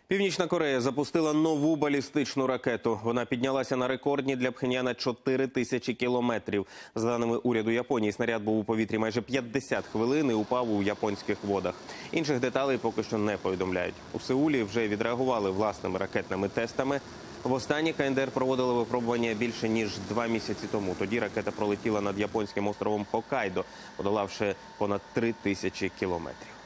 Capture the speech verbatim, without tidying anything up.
Північна Корея запустила нову балістичну ракету. Вона піднялася на рекордні для Пхеньяна чотири тисячі кілометрів. За даними уряду Японії, снаряд був у повітрі майже п'ятдесят хвилин і упав у японських водах. Інших деталей поки що не повідомляють. У Сеулі вже відреагували власними ракетними тестами. Востаннє КНДР проводили випробування більше ніж два місяці тому. Тоді ракета пролетіла над японським островом Хоккайдо, подолавши понад три тисячі кілометрів.